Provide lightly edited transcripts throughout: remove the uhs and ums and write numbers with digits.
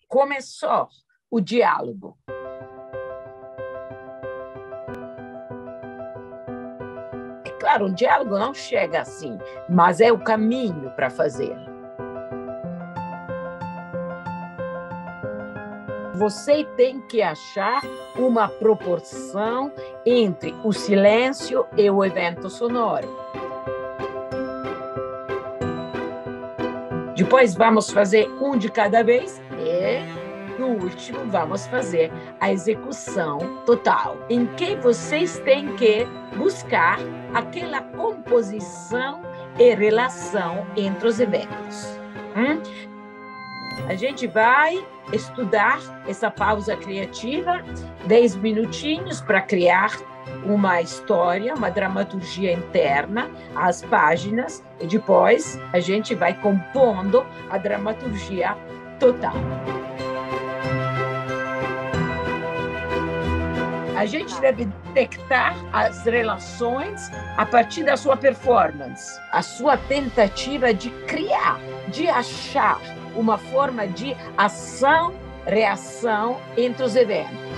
começou o diálogo. É claro, um diálogo não chega assim, mas é o caminho para fazer. Você tem que achar uma proporção entre o silêncio e o evento sonoro. Depois vamos fazer um de cada vez e, no último, vamos fazer a execução total, em que vocês têm que buscar aquela composição e relação entre os eventos. A gente vai estudar essa pausa criativa, 10 minutinhos para criar uma história, uma dramaturgia interna, as páginas, e depois a gente vai compondo a dramaturgia total. A gente deve detectar as relações a partir da sua performance, a sua tentativa de criar, de achar uma forma de ação-reação entre os eventos.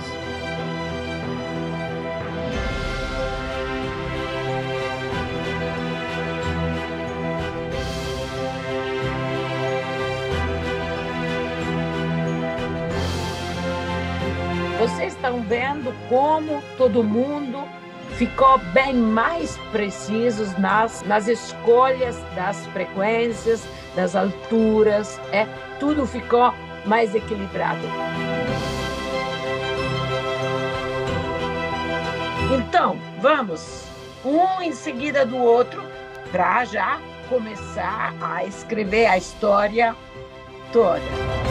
Vocês estão vendo como todo mundo ficou bem mais precisos nas escolhas das frequências, das alturas, tudo ficou mais equilibrado. Então, vamos, um em seguida do outro, para já começar a escrever a história toda.